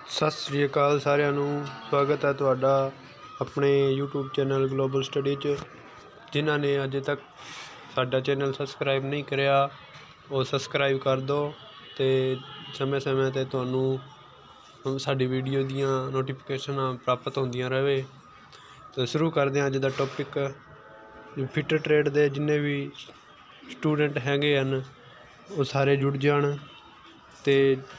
सत श्री अकाल सारिਆਂ ਨੂੰ। स्वागत है ਤੁਹਾਡਾ अपने यूट्यूब चैनल ग्लोबल स्टडी 'ਚ। जिन्हों ने अजे तक साडा चैनल सबसक्राइब नहीं करिया वो सबसक्राइब कर दो तो समय समय पर तुहानूं साडी वीडियो दियाँ नोटिफिकेशन प्राप्त होंदियां रहे। तो शुरू करते हैं अज का टॉपिक। फिट ट्रेड के जिन्ने भी स्टूडेंट हैगे हैं वो सारे जुड़ जान ते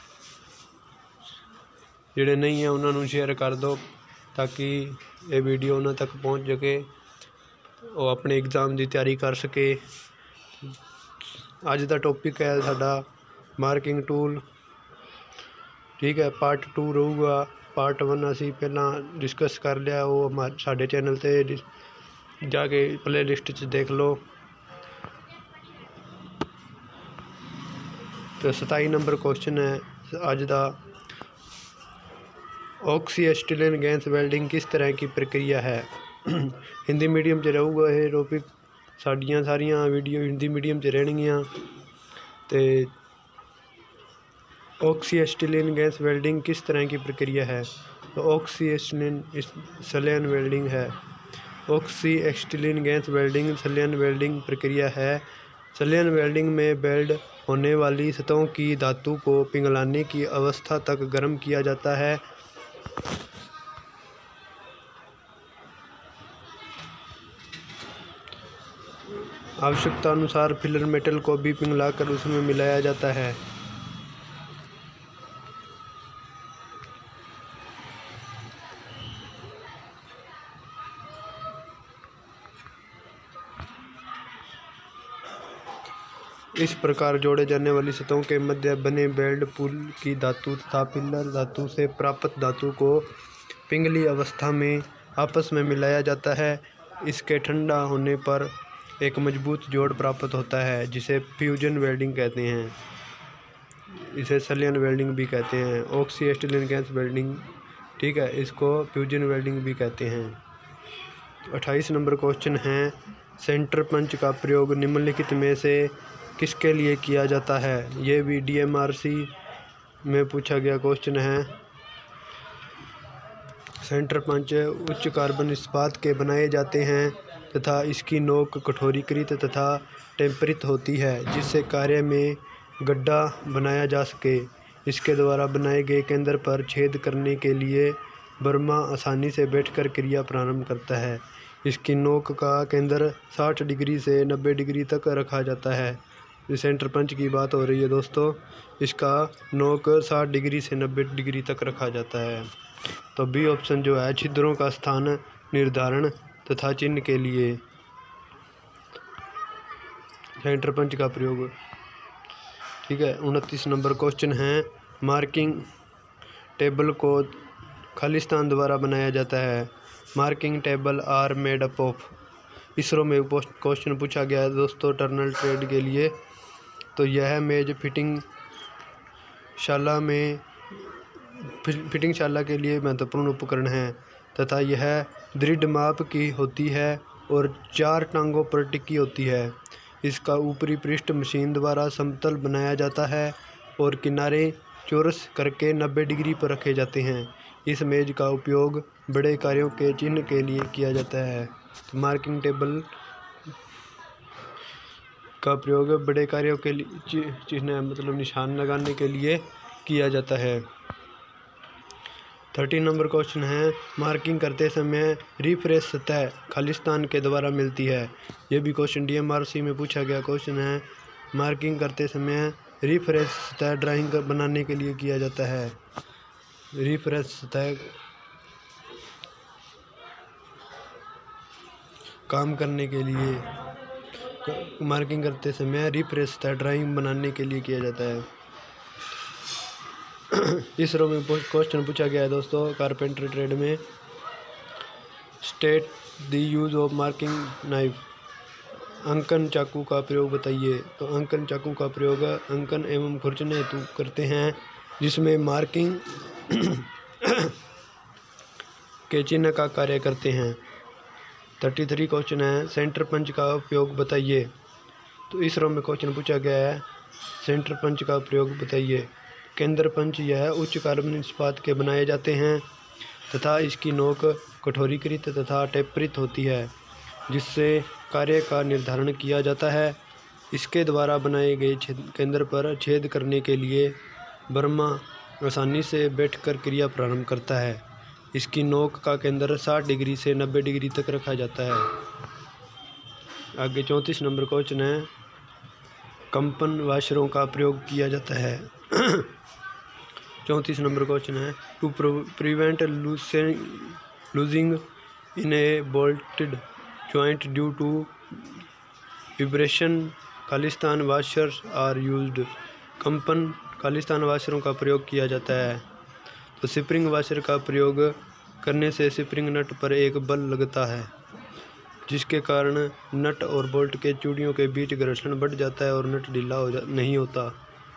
जिहड़े नहीं है उन्होंने शेयर कर दो ताकि ये वीडियो उन्होंने तक पहुँच सके, वो अपने एग्ज़ाम की तैयारी कर सके। अज का टॉपिक है साडा मार्किंग टूल। ठीक है, पार्ट 2 रहूगा। पार्ट 1 असी पहला डिस्कस कर लिया, वो साडे चैनल ते जाके प्ले लिस्ट च देख लो। तो 27 नंबर क्वेश्चन है अज का। ऑक्सीएसिटिलीन गैस वेल्डिंग किस तरह की प्रक्रिया है। हिंदी मीडियम च रहूगा ये टॉपिक। साड़ियाँ सारियाँ वीडियो हिंदी मीडियम च रहणगियां। तो ऑक्सीएसिटिलीन गैस वेल्डिंग किस तरह की प्रक्रिया है। तो ऑक्सीएसिटिलीन संलयन वेल्डिंग है। ऑक्सीएसिटिलीन गैस वेल्डिंग संलयन वेल्डिंग प्रक्रिया है। संलयन वेल्डिंग में वेल्ड होने वाली सतहों की धातु को पिघलाने की अवस्था तक गर्म किया जाता है। आवश्यकता अनुसार फिलर मेटल को भी पिघलाकर उसमें मिलाया जाता है। इस प्रकार जोड़े जाने वाली सतहों के मध्य बने वेल्ड पुल की धातु तथा पिलर धातु से प्राप्त धातु को पिघली अवस्था में आपस में मिलाया जाता है। इसके ठंडा होने पर एक मजबूत जोड़ प्राप्त होता है जिसे फ्यूजन वेल्डिंग कहते हैं। इसे संलयन वेल्डिंग भी कहते हैं। ऑक्सीएसिटिलीन गैस वेल्डिंग, ठीक है, इसको फ्यूजन वेल्डिंग भी कहते हैं। 28 नंबर क्वेश्चन है सेंटर पंच का प्रयोग निम्नलिखित में से किसके लिए किया जाता है। ये भी DMRC में पूछा गया क्वेश्चन है। सेंटर पंच उच्च कार्बन इस्पात के बनाए जाते हैं तथा इसकी नोक कठोरीकृत तथा टेम्परित होती है जिससे कार्य में गड्ढा बनाया जा सके। इसके द्वारा बनाए गए केंद्र पर छेद करने के लिए बर्मा आसानी से बैठकर क्रिया प्रारंभ करता है। इसकी नोक का केंद्र 60 डिग्री से 90 डिग्री तक रखा जाता है। सेंटर पंच की बात हो रही है दोस्तों। इसका नोक 60 डिग्री से 90 डिग्री तक रखा जाता है। तो बी ऑप्शन जो है छिद्रों का स्थान निर्धारण तथा चिन्ह के लिए सेंटर पंच का प्रयोग। ठीक है, 29 नंबर क्वेश्चन है मार्किंग टेबल को खालिस्तान द्वारा बनाया जाता है। Marking table are made up of. ISRO में क्वेश्चन पूछा गया है दोस्तों टर्नल ट्रेड के लिए। तो यह मेज फिटिंग शाला के लिए महत्वपूर्ण उपकरण है तथा यह दृढ़ माप की होती है और 4 टांगों पर टिकी होती है। इसका ऊपरी पृष्ठ मशीन द्वारा समतल बनाया जाता है और किनारे चौरस करके 90 डिग्री पर रखे जाते हैं। इस मेज का उपयोग बड़े कार्यों के चिन्ह के लिए किया जाता है। तो मार्किंग टेबल का प्रयोग बड़े कार्यों के लिए चिन्ह मतलब निशान लगाने के लिए किया जाता है। 30 नंबर क्वेश्चन है मार्किंग करते समय रिफ्रेश सतह खालिस्तान के द्वारा मिलती है। यह भी क्वेश्चन DMRC में पूछा गया क्वेश्चन है। मार्किंग करते समय रिफ्रेश सतह ड्राइंग बनाने के लिए किया जाता है। रिफ्रेश सतह काम करने के लिए मार्किंग करते समय रिफ्रेश सतह ड्राइंग बनाने के लिए किया जाता है। इसरो में क्वेश्चन पूछा गया है दोस्तों कारपेंटर ट्रेड में state the use of marking knife. अंकन चाकू का प्रयोग बताइए। तो अंकन चाकू का प्रयोग अंकन एवं खुरचने हेतु करते हैं जिसमें मार्किंग के चिन्ह का कार्य करते हैं। 33 क्वेश्चन है सेंटर पंच का उपयोग बताइए। तो इसरो में क्वेश्चन पूछा गया है सेंटर पंच का प्रयोग बताइए। केंद्र पंच यह उच्च कार्बन इस्पात के बनाए जाते हैं तथा इसकी नोक कठोरीकृत तथा टेपरित होती है, जिससे कार्य का निर्धारण किया जाता है। इसके द्वारा बनाए गए केंद्र पर छेद करने के लिए बर्मा आसानी से बैठकर क्रिया प्रारंभ करता है। इसकी नोक का केंद्र 60 डिग्री से 90 डिग्री तक रखा जाता है। आगे 34 नंबर क्वेश्चन है, कंपन वाशरों का प्रयोग किया जाता है। 34 नंबर क्वेश्चन है, to prevent loosing in a bolted joint due to vibration खालिस्तान वाशर्स आर यूज्ड। कंपन खालिस्तान वाशरों का प्रयोग किया जाता है। तो स्प्रिंग वाशर का प्रयोग करने से स्प्रिंग नट पर एक बल लगता है, जिसके कारण नट और बोल्ट के चूड़ियों के बीच घर्षण बढ़ जाता है और नट ढीला नहीं होता।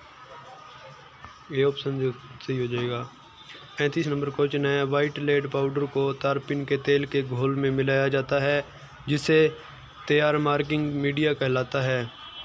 ये ऑप्शन जो सही हो जाएगा। 35 नंबर क्वेश्चन है, वाइट लेड पाउडर को तारपीन के तेल के घोल में मिलाया जाता है, जिसे तैयार मार्किंग मीडिया कहलाता है।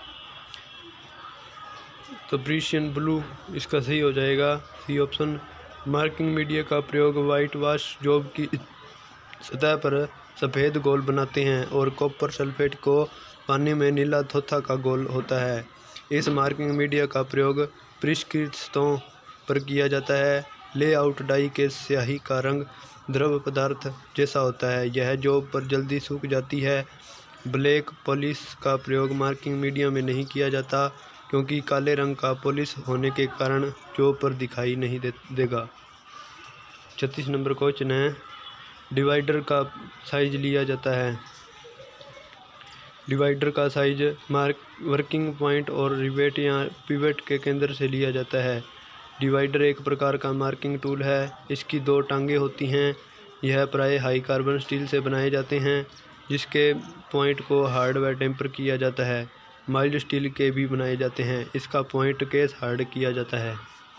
तो प्रीशियन ब्लू इसका सही हो जाएगा, सी ऑप्शन। मार्किंग मीडिया का प्रयोग वाइट वाश जॉब की सतह पर सफ़ेद घोल बनाते हैं और कॉपर सल्फेट को पानी में नीला थोथा का घोल होता है। इस मार्किंग मीडिया का प्रयोग परिष्कृत सतहों पर किया जाता है। लेआउट डाई के स्याही का रंग द्रव पदार्थ जैसा होता है, यह जॉब पर जल्दी सूख जाती है। ब्लैक पॉलिश का प्रयोग मार्किंग मीडिया में नहीं किया जाता, क्योंकि काले रंग का पॉलिश होने के कारण जॉब पर दिखाई नहीं देगा। 36 नंबर क्वेश्चन है, डिवाइडर का साइज लिया जाता है। डिवाइडर का साइज वर्किंग पॉइंट और रिवेट या पिवट के केंद्र से लिया जाता है। डिवाइडर एक प्रकार का मार्किंग टूल है। इसकी 2 टांगें होती हैं। यह प्राय हाई कार्बन स्टील से बनाए जाते हैं, जिसके पॉइंट को हार्ड व टेम्पर किया जाता है। माइल्ड स्टील के भी बनाए जाते हैं। इसका पॉइंट केस हार्ड किया जाता है।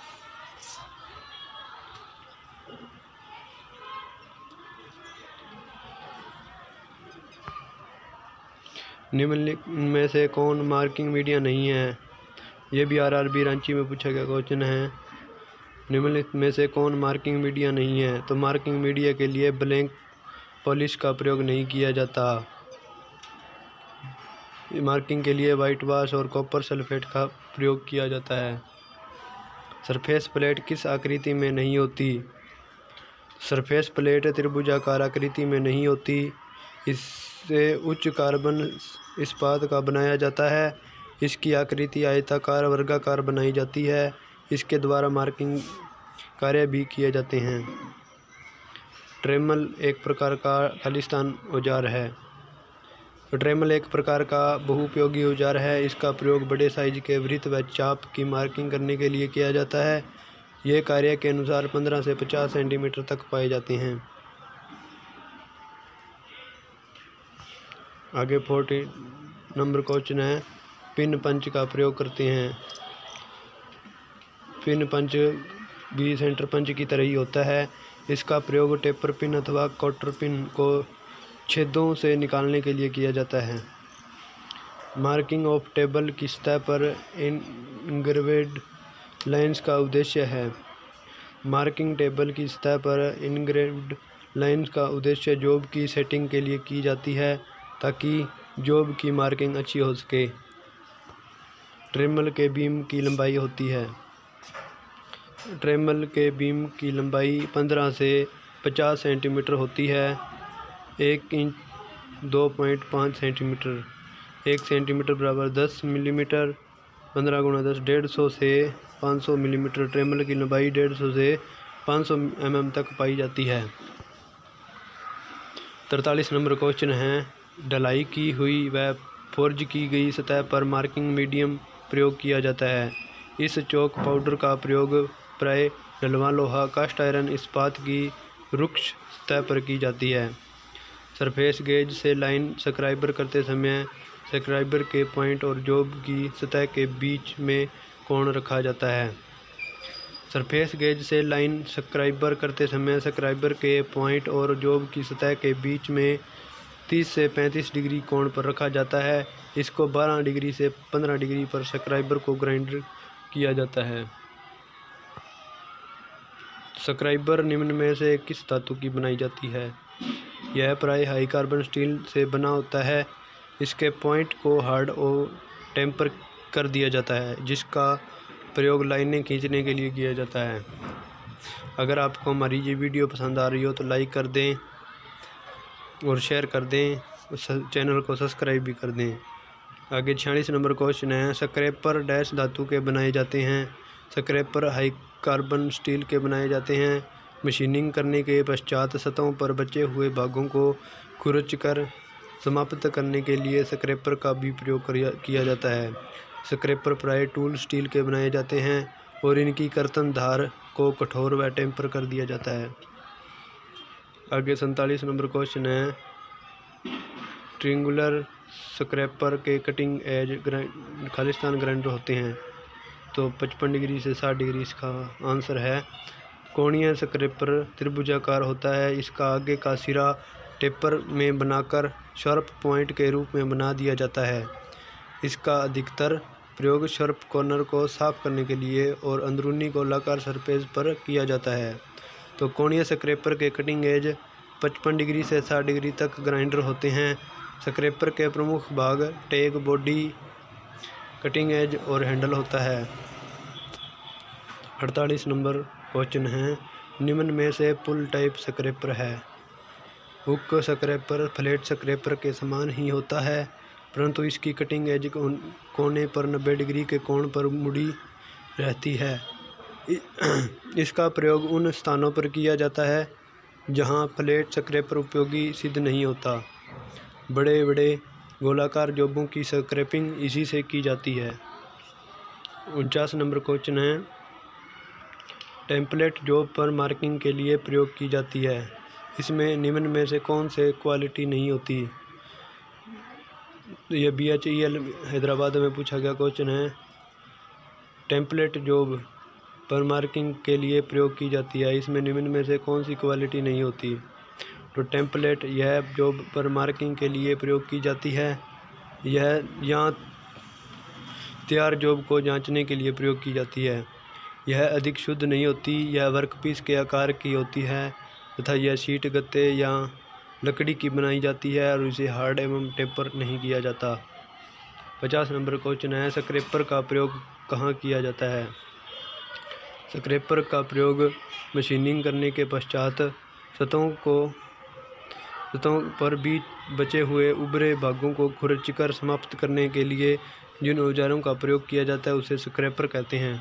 निम्नलिखित में से कौन मार्किंग मीडिया नहीं है? ये भी आरआरबी रांची में पूछा गया क्वेश्चन है। निम्नलिखित में से कौन मार्किंग मीडिया नहीं है? तो मार्किंग मीडिया के लिए ब्लैक पॉलिश का प्रयोग नहीं किया जाता। मार्किंग के लिए वाइट वाश और कॉपर सल्फेट का प्रयोग किया जाता है। सरफेस प्लेट किस आकृति में नहीं होती? सरफेस प्लेट त्रिभुजाकार आकृति में नहीं होती। इससे उच्च कार्बन इस्पात का बनाया जाता है। इसकी आकृति आयताकार वर्गाकार बनाई जाती है। इसके द्वारा मार्किंग कार्य भी किए जाते हैं। ड्रेमल एक प्रकार का खालिस्तान औजार है। ड्रेमल एक प्रकार का बहुउपयोगी औजार है। इसका प्रयोग बड़े साइज के वृत्त व चाप की मार्किंग करने के लिए किया जाता है। ये कार्य के अनुसार 15 से 50 सेंटीमीटर तक पाए जाते हैं। आगे 40 नंबर क्वेश्चन है, पिन पंच का प्रयोग करते हैं। पिन पंच भी सेंटर पंच की तरह ही होता है। इसका प्रयोग टेपर पिन अथवा कॉटर पिन को छेदों से निकालने के लिए किया जाता है। मार्किंग ऑफ टेबल की सतह पर इनग्रेव्ड लाइंस का उद्देश्य है। मार्किंग टेबल की सतह पर इनग्रेव्ड लाइंस का उद्देश्य जॉब की सेटिंग के लिए की जाती है, ताकि जॉब की मार्किंग अच्छी हो सके। ड्रेमल के बीम की लंबाई होती है। ड्रेमल के बीम की लंबाई 15 से 50 सेंटीमीटर होती है। 1 इंच 2.5 सेंटीमीटर। 1 सेंटीमीटर बराबर 10 मिलीमीटर। 15 गुणा 10 150 से 500 मिलीमीटर। ड्रेमल की लंबाई 150 से 500 mm तक पाई जाती है। 43 नंबर क्वेश्चन है, ढलाई की हुई व फोर्ज की गई सतह पर मार्किंग मीडियम प्रयोग किया जाता है। इस चौक पाउडर का प्रयोग प्राय ढलवां लोहा, कास्ट आयरन, इस्पात की रुक्ष सतह पर की जाती है। सरफेस गेज से लाइन स्क्राइबर करते समय स्क्राइबर के पॉइंट और जॉब की सतह के बीच में कोण रखा जाता है। सरफेस गेज से लाइन स्क्राइबर करते समय स्क्राइबर के पॉइंट और जॉब की सतह के बीच में 30 से 35 डिग्री कोण पर रखा जाता है। इसको 12 डिग्री से 15 डिग्री पर स्क्राइबर को ग्राइंड किया जाता है। स्क्राइबर निम्न में से किस धातु की बनाई जाती है? यह प्राय हाई कार्बन स्टील से बना होता है। इसके पॉइंट को हार्ड और टेम्पर कर दिया जाता है, जिसका प्रयोग लाइनें खींचने के लिए किया जाता है। अगर आपको हमारी ये वीडियो पसंद आ रही हो तो लाइक कर दें और शेयर कर दें, चैनल को सब्सक्राइब भी कर दें। आगे 46 नंबर क्वेश्चन है, स्क्रैपर डैश धातु के बनाए जाते हैं? स्क्रैपर हाई कार्बन स्टील के बनाए जाते हैं। मशीनिंग करने के पश्चात सतहों पर बचे हुए भागों को खुरचकर समाप्त करने के लिए स्क्रैपर का भी प्रयोग किया जाता है। स्क्रैपर प्राय टूल स्टील के बनाए जाते हैं और इनकी कर्तन धार को कठोर व टेम्पर कर दिया जाता है। आगे 47 नंबर क्वेश्चन है, ट्रिंगुलर स्क्रैपर के कटिंग एज खालिस्तान ग्राइंडर होते हैं। तो 55 डिग्री से 60 डिग्री इसका आंसर है। कोणीय स्क्रैपर त्रिभुजाकार होता है। इसका आगे का सिरा टेपर में बनाकर शार्प पॉइंट के रूप में बना दिया जाता है। इसका अधिकतर प्रयोग शार्प कॉर्नर को साफ करने के लिए और अंदरूनी गोलाकार सरफेस पर किया जाता है। तो कोणीय स्क्रैपर के कटिंग एज 55 डिग्री से 60 डिग्री तक ग्राइंडर होते हैं। स्क्रैपर के प्रमुख भाग टैग, बॉडी, कटिंग एज और हैंडल होता है। 48 नंबर क्वेश्चन है, निम्न में से पुल टाइप स्क्रैपर है? हुक स्क्रैपर फ्लैट स्क्रैपर के समान ही होता है, परंतु इसकी कटिंग एज कोने पर 90 डिग्री के कोण पर मुड़ी रहती है। इसका प्रयोग उन स्थानों पर किया जाता है जहां फ्लैट स्क्रैपर उपयोगी सिद्ध नहीं होता। बड़े बड़े गोलाकार जॉबों की स्क्रैपिंग इसी से की जाती है। 49 नंबर क्वेश्चन है, टेम्पलेट जॉब पर मार्किंग के लिए प्रयोग की जाती है। इसमें निम्न में से कौन से क्वालिटी नहीं होती? यह BHEL हैदराबाद में पूछा गया क्वेश्चन है। टेम्पलेट जॉब पर मार्किंग के लिए प्रयोग की जाती है। इसमें निम्न में से कौन सी क्वालिटी नहीं होती? तो टेम्पलेट यह जॉब पर मार्किंग के लिए प्रयोग की जाती है। यह यहाँ तैयार जॉब को जांचने के लिए प्रयोग की जाती है। यह अधिक शुद्ध नहीं होती। यह वर्कपीस के आकार की होती है तथा यह शीट, गत्ते या लकड़ी की बनाई जाती है और इसे हार्ड एवं टेपर नहीं किया जाता। 50 नंबर क्वेश्चन है, स्क्रैपर का प्रयोग कहाँ किया जाता है? स्क्रैपर का प्रयोग मशीनिंग करने के पश्चात सतहों पर भी बचे हुए उभरे भागों को खुरचकर समाप्त करने के लिए जिन औजारों का प्रयोग किया जाता है उसे स्क्रैपर कहते हैं।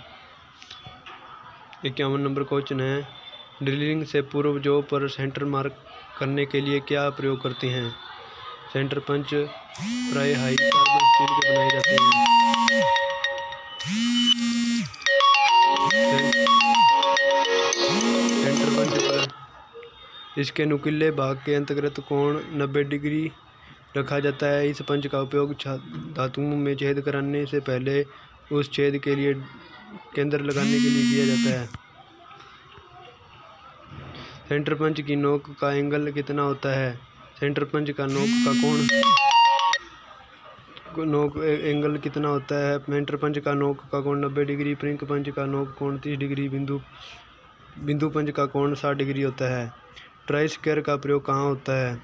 51 नंबर क्वेश्चन है, ड्रिलिंग से पूर्व जॉब पर सेंटर मार्क करने के लिए क्या प्रयोग करते हैं? सेंटर पंच प्राय हाई कार्बन स्टील के बनाए जाते हैं। सेंटर पंच पर इसके नुकीले भाग के अंतर्गत कोण 90 डिग्री रखा जाता है। इस पंच का उपयोग धातुओं में छेद कराने से पहले उस छेद के लिए केंद्र लगाने के लिए किया जाता है। सेंटर पंच की नोक का एंगल कितना होता है? सेंटर पंच का नोक का एंगल कितना होता है? सेंटर पंच का नोक का कोण 90 डिग्री, प्रिंक पंच का नोक कोण 30 डिग्री, बिंदु पंच का कोण 60 डिग्री होता है। ट्राई स्क्वायर का प्रयोग कहाँ होता है?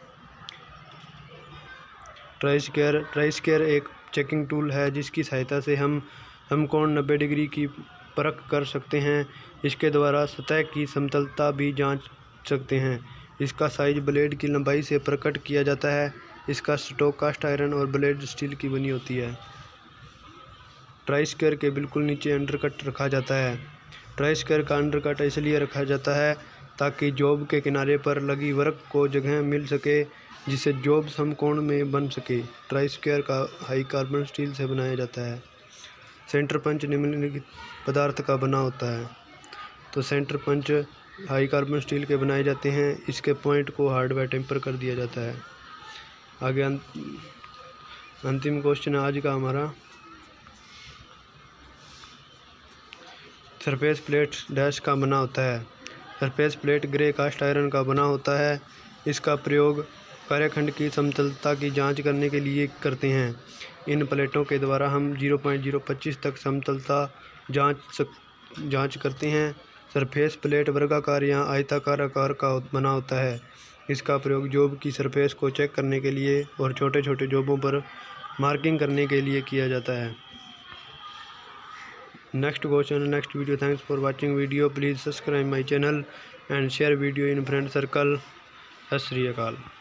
ट्राई स्क्वायर एक चेकिंग टूल है जिसकी सहायता से हम कोण 90 डिग्री की परख कर सकते हैं। इसके द्वारा सतह की समतलता भी जांच सकते हैं। इसका साइज ब्लेड की लंबाई से प्रकट किया जाता है। इसका स्टॉक कास्ट आयरन और ब्लेड स्टील की बनी होती है। ट्राई स्क्वायर के बिल्कुल नीचे अंडरकट रखा जाता है। ट्राई स्क्वायर का अंडरकट इसलिए रखा जाता है ताकि जॉब के किनारे पर लगी वर्क को जगह मिल सके जिससे जॉब समकोण में बन सके। ट्राई स्क्वायर का हाई कार्बन स्टील से बनाया जाता है। सेंटर पंच निम्नलिखित पदार्थ का बना होता है। तो centre punch high carbon steel के बनाए जाते हैं। इसके पॉइंट को हार्ड व टेम्पर कर दिया जाता है। आगे अंतिम क्वेश्चन है आज का हमारा, सरफेस प्लेट डैश का बना होता है। Surface plate grey cast iron का बना होता है। इसका प्रयोग कार्यखंड की समतलता की जांच करने के लिए करते हैं। इन प्लेटों के द्वारा हम 0.025 तक समतलता जांच करते हैं। सरफेस प्लेट वर्गाकार या आयताकार आकार का बना होता है। इसका प्रयोग जॉब की सरफेस को चेक करने के लिए और छोटे छोटे जॉबों पर मार्किंग करने के लिए किया जाता है। Next question, next video. Thanks for watching video. Please subscribe my channel and share video in friend circle. सत श्री अकाल।